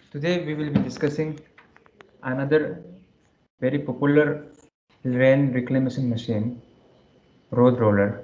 Today we will be discussing another very popular land reclamation machine, road roller.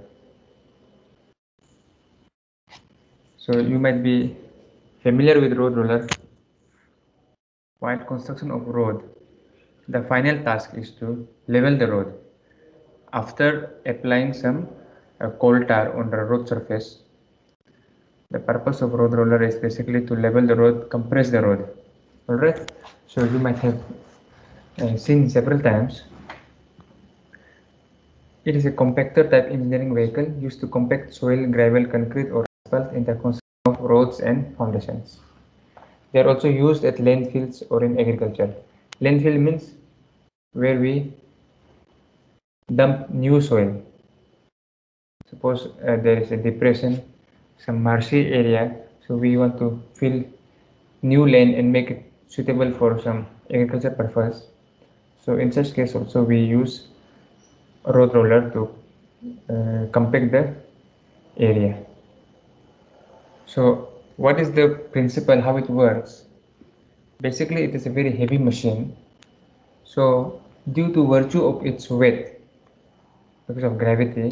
So you might be familiar with road roller. While construction of road, the final task is to level the road. After applying some coal tar on the road surface, the purpose of road roller is basically to level the road, compress the road. Alright, so you might have seen several times. It is a compactor type engineering vehicle used to compact soil, gravel, concrete or asphalt in the construction of roads and foundations. They are also used at landfills or in agriculture. Landfill means where we dump new soil. Suppose there is a depression, some marshy area, so we want to fill new land and make it suitable for some agriculture purpose. So in such case also we use a road roller to compact the area. So what is the principle, how it works? Basically it is a very heavy machine. So due to virtue of its weight, because of gravity,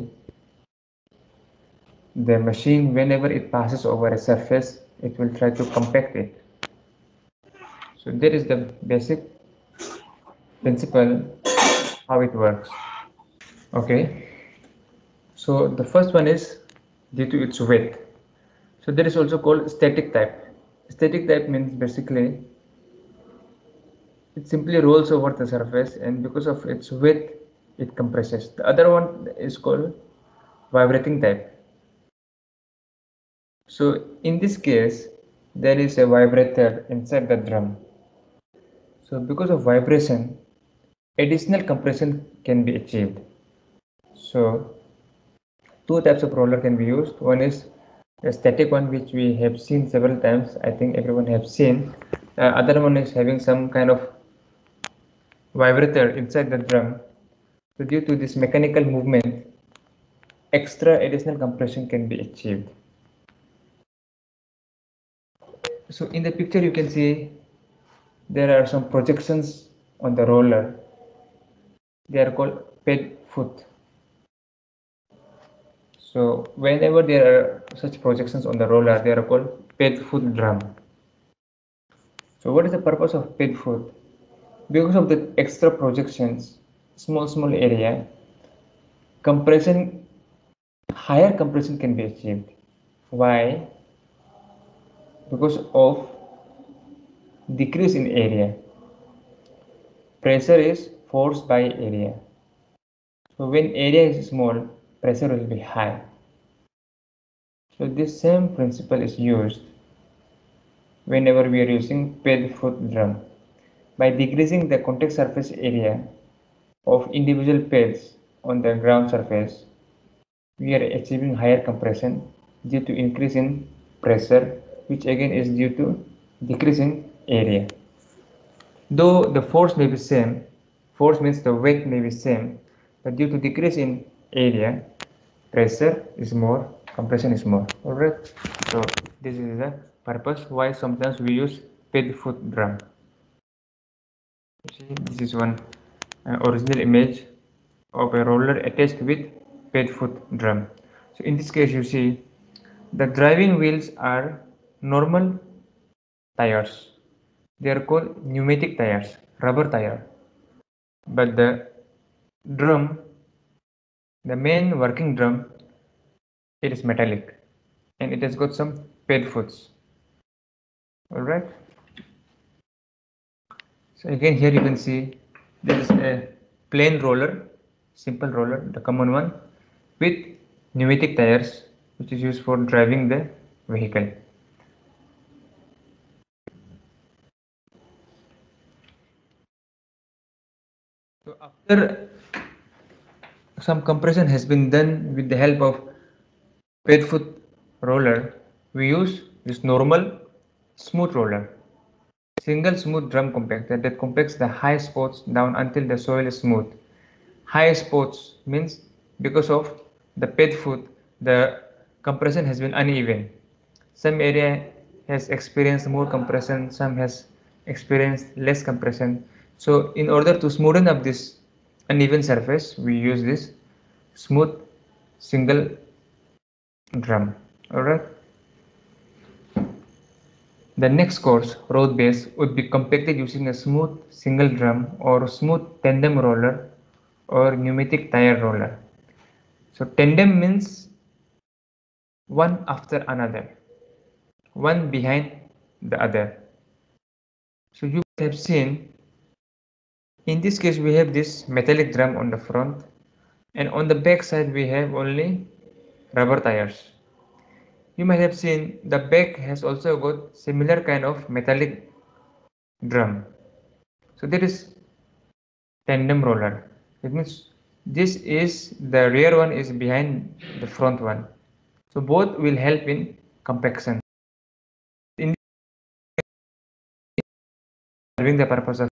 the machine whenever it passes over a surface, it will try to compact it. So that is the basic principle how it works. Okay. So the first one is due to its weight. So that is also called static type. Static type means basically it simply rolls over the surface and because of its weight it compresses. The other one is called vibrating type. So in this case there is a vibrator inside the drum. So because of vibration additional compression can be achieved. So two types of roller can be used. One is a static one which we have seen several times. I think everyone have seen. Other one is having some kind of vibrator inside the drum. So due to this mechanical movement, extra additional compression can be achieved. So in the picture you can see there are some projections on the roller. They are called ped foot. So whenever there are such projections on the roller, they are called ped foot drum. So what is the purpose of ped foot? Because of the extra projections, small area, compression, higher compression can be achieved. Why? Because of decrease in area. Pressure is forced by area. So when area is small, pressure will be high. So this same principle is used whenever we are using ped foot drum. By decreasing the contact surface area of individual pads on the ground surface, we are achieving higher compression due to increase in pressure, which again is due to decrease in area. Though the force may be same, force means the weight may be same, but due to decrease in area, pressure is more, compression is more. Alright, so this is the purpose why sometimes we use ped foot drum. See, this is one original image of a roller attached with ped foot drum. So in this case you see the driving wheels are normal tires. They are called pneumatic tires, rubber tire. But the drum, the main working drum, it is metallic and it has got some ped foots. Alright. So again here you can see there is a plain roller, simple roller, the common one, with pneumatic tires which is used for driving the vehicle. So after some compression has been done with the help of ped foot roller, we use this normal smooth roller. Single smooth drum compactor that compacts the high spots down until the soil is smooth. High spots means because of the ped foot, the compression has been uneven. Some area has experienced more compression, some has experience less compression. So in order to smoothen up this uneven surface, we use this smooth single drum. Alright. The next course, road base, would be compacted using a smooth single drum or smooth tandem roller or pneumatic tire roller. So tandem means one after another, one behind the other. So you have seen, in this case we have this metallic drum on the front, and on the back side we have only rubber tires. You might have seen the back has also got similar kind of metallic drum. So there is tandem roller. It means this is the rear one is behind the front one. So both will help in compaction. In serving the purpose of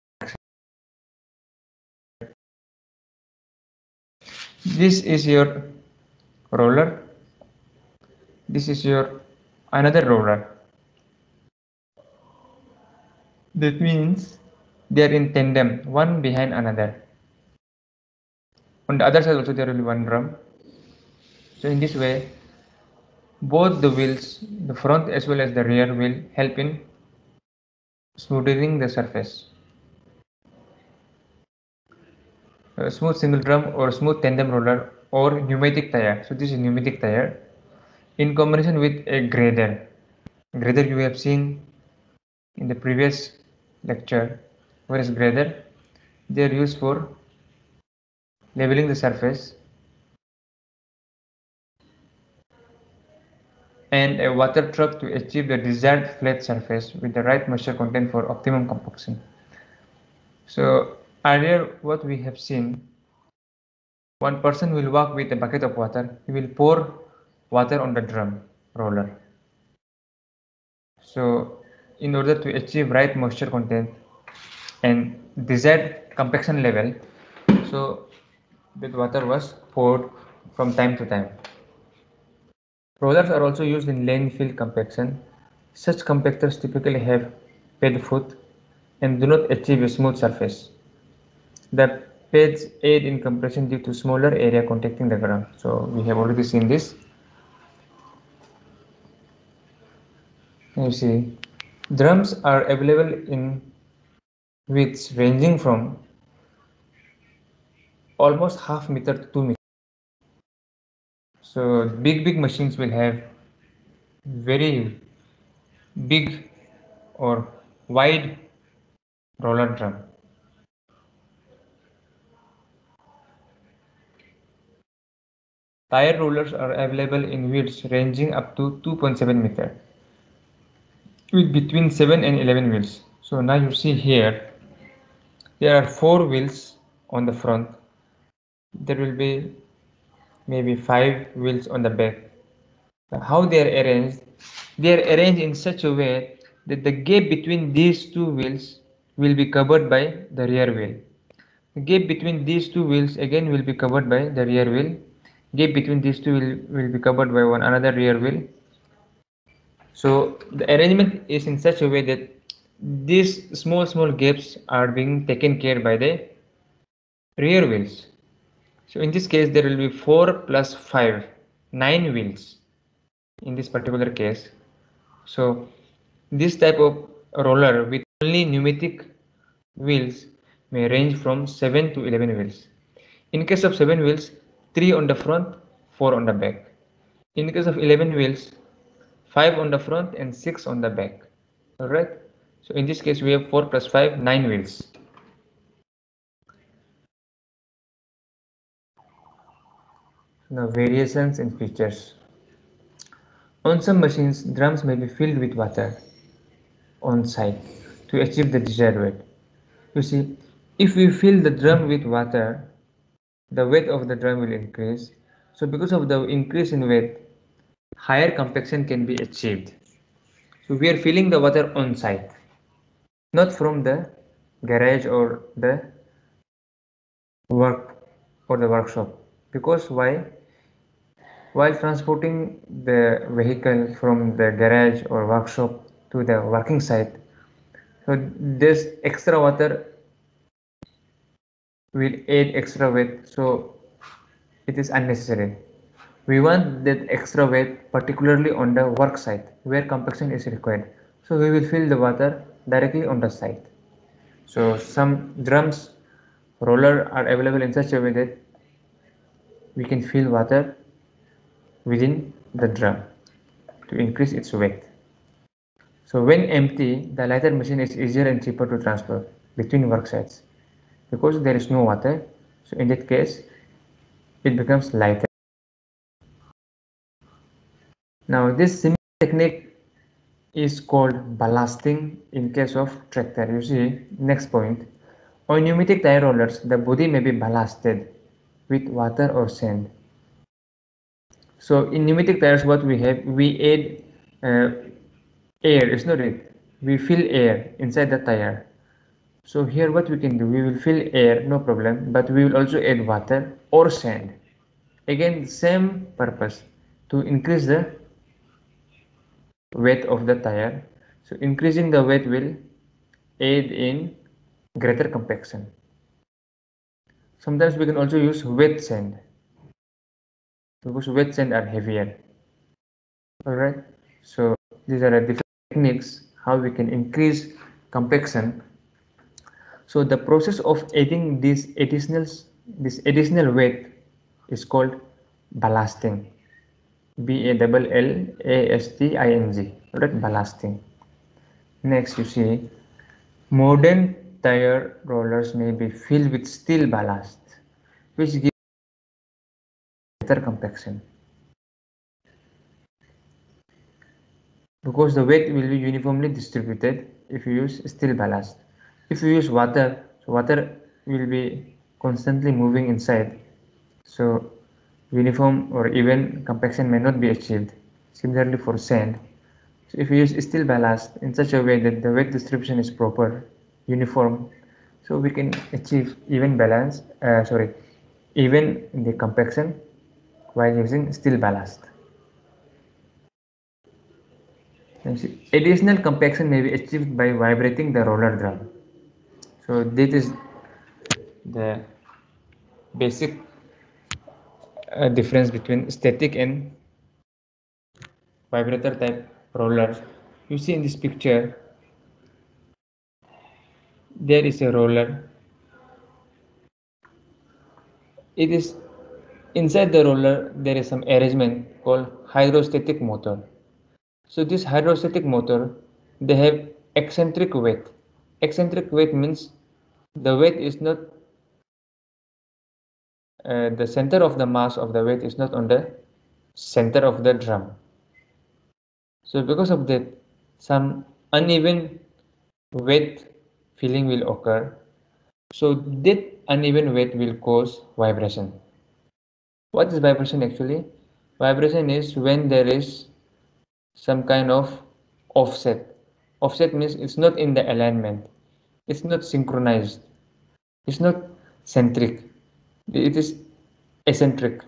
this is your roller. This is your another roller. That means they are in tandem, one behind another. On the other side also there will be one drum. So in this way, both the wheels, the front as well as the rear, will help in smoothing the surface. A smooth single drum or smooth tandem roller or pneumatic tire. So this is pneumatic tire in combination with a grader. Grader you have seen in the previous lecture. What is grader? They are used for leveling the surface, and a water truck to achieve the desired flat surface with the right moisture content for optimum compaction. So earlier what we have seen, one person will walk with a bucket of water, he will pour water on the drum roller. So in order to achieve right moisture content and desired compaction level, so that water was poured from time to time. Rollers are also used in lane fill compaction. Such compactors typically have pad foot and do not achieve a smooth surface. The pads aid in compression due to smaller area contacting the ground. So we have already seen this. You see, drums are available in widths ranging from almost half meter to 2 meters. So big machines will have very big or wide roller drum. Tire rollers are available in widths ranging up to 2.7 meter with between 7 and 11 wheels. So now you see here there are 4 wheels on the front. There will be maybe 5 wheels on the back. How they are arranged? They are arranged in such a way that the gap between these two wheels will be covered by the rear wheel. The gap between these two wheels again will be covered by the rear wheel. Gap between these two will be covered by one another rear wheel. So the arrangement is in such a way that these small gaps are being taken care by the rear wheels. So in this case there will be 4 plus 5, 9 wheels in this particular case. So this type of roller with only pneumatic wheels may range from 7 to 11 wheels. In case of 7 wheels, 3 on the front, 4 on the back. In case of 11 wheels, 5 on the front and 6 on the back. Alright. So in this case we have 4 plus 5, 9 wheels. Now variations in features. On some machines, drums may be filled with water on site to achieve the desired weight. You see, if we fill the drum with water, the weight of the drum will increase. So because of the increase in weight, higher compaction can be achieved. So we are filling the water on site, not from the garage or the work or the workshop. Because why? While transporting the vehicle from the garage or workshop to the working site, So this extra water will add extra weight, so it is unnecessary. We want that extra weight particularly on the work site where compaction is required. So we will fill the water directly on the site. So some drums roller are available in such a way that we can fill water within the drum to increase its weight. So when empty, the lighter machine is easier and cheaper to transfer between work sites because there is no water. So in that case, it becomes lighter. Now this similar technique is called ballasting in case of tractor. You see, next point. On pneumatic tire rollers, the body may be ballasted with water or sand. So in pneumatic tires, what we have, we add air. It's not it. We fill air inside the tire. So here what we can do, we will fill air, no problem, but we will also add water or sand. Again, same purpose, to increase the weight of the tire. So increasing the weight will aid in greater compaction. Sometimes we can also use wet sand because wet sand are heavier. Alright, so these are the different techniques how we can increase compaction. So the process of adding this additional weight is called ballasting. BALLASTING. Alright, ballasting. Next, you see modern tire rollers may be filled with steel ballast, which gives better compaction because the weight will be uniformly distributed if you use steel ballast. If you use water, so water will be constantly moving inside, so uniform or even compaction may not be achieved. Similarly for sand, so if you use steel ballast in such a way that the weight distribution is proper, uniform, so we can achieve even balance, even the compaction while using steel ballast. Additional compaction may be achieved by vibrating the roller drum. So this is the basic difference between static and vibrator type rollers. You see in this picture, there is a roller. It is inside the roller there is some arrangement called hydrostatic motor. So this hydrostatic motor, they have eccentric weight. Eccentric weight means the weight is not the center of the mass of the weight is not on the center of the drum. So because of that, some uneven weight filling will occur. So that uneven weight will cause vibration. What is vibration actually? Vibration is when there is some kind of offset. Offset means it's not in the alignment, it's not synchronized, it's not centric, it is eccentric.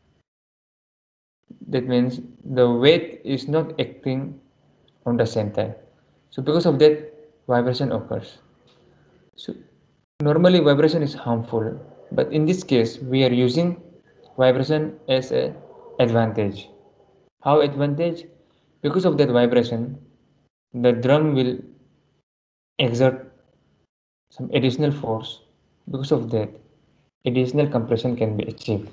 That means the weight is not acting on the center. So because of that, vibration occurs. So normally vibration is harmful, but in this case we are using vibration as an advantage. How advantage? Because of that vibration, the drum will exert some additional force. Because of that, additional compression can be achieved.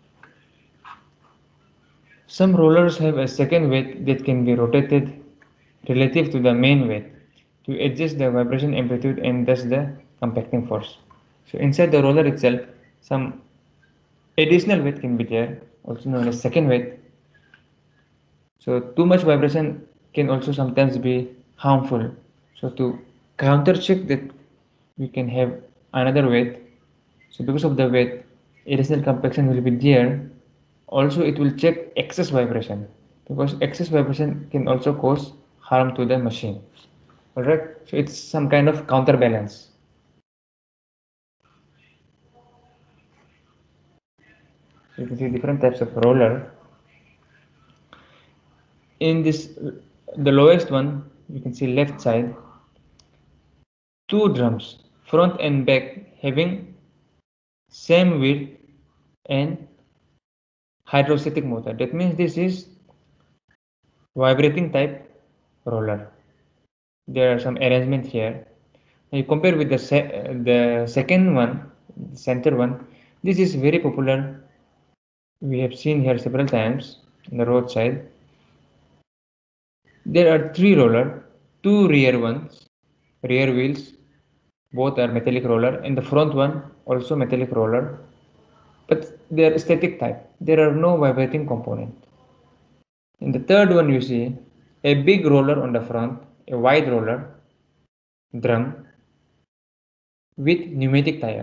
Some rollers have a second weight that can be rotated relative to the main weight to adjust the vibration amplitude and thus the compacting force. So inside the roller itself, some additional weight can be there, also known as second weight. So too much vibration can also sometimes be harmful. So to counter check that, we can have another weight. So because of the weight, additional compaction will be there. Also it will check excess vibration because excess vibration can also cause harm to the machine. Alright, so it's some kind of counterbalance. You can see different types of roller. In this, the lowest one, you can see left side. two drums, front and back, having same width and hydrostatic motor. That means this is vibrating type roller. There are some arrangement here. You compare with the second one, the center one. This is very popular. We have seen here several times on the roadside. There are three roller, two rear ones, rear wheels. Both are metallic roller, and the front one also metallic roller. But they are static type. There are no vibrating component. In the third one, you see a big roller on the front, a wide roller, drum with pneumatic tire.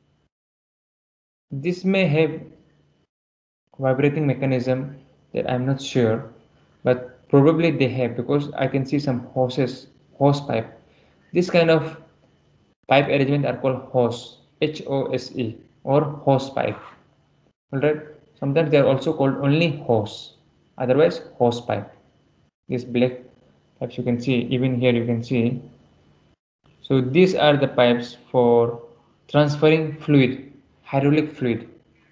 This may have vibrating mechanism that I'm not sure, but probably they have because I can see some hose pipe. This kind of pipe arrangement are called hose, Hose, or hose pipe. Alright, sometimes they are also called only hose, otherwise hose pipe. This black pipes you can see, even here you can see. So these are the pipes for transferring fluid, hydraulic fluid.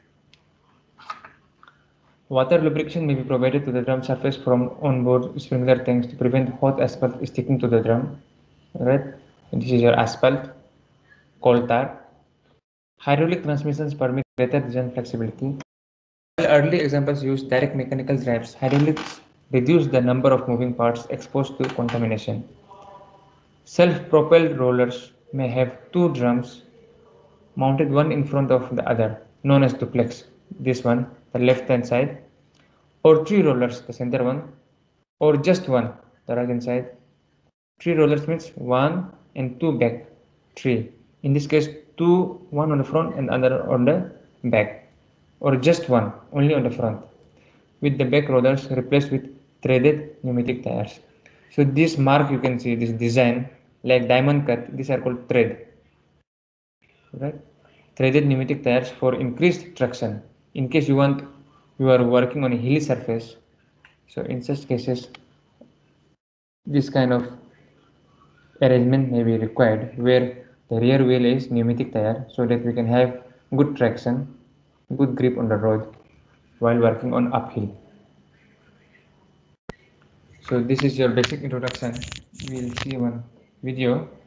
Water lubrication may be provided to the drum surface from onboard sprinkler tanks to prevent hot asphalt sticking to the drum. Right? And this is your asphalt, coal tar. Hydraulic transmissions permit greater design flexibility. While early examples used direct mechanical drives, hydraulics reduce the number of moving parts exposed to contamination. Self-propelled rollers may have two drums mounted one in front of the other, known as duplex. This one, the left hand side, or three rollers, the center one, or just one, the right hand side. Three rollers means one and two back, three. In this case, two, one on the front and other on the back, or just one, only on the front, with the back rollers replaced with threaded pneumatic tires. So this mark you can see, this design, like diamond cut, these are called thread, right? Threaded pneumatic tires for increased traction. In case you are working on a hilly surface, so in such cases, this kind of arrangement may be required where the rear wheel is pneumatic tire so that we can have good traction, good grip on the road while working on uphill. So this is your basic introduction. We'll see one video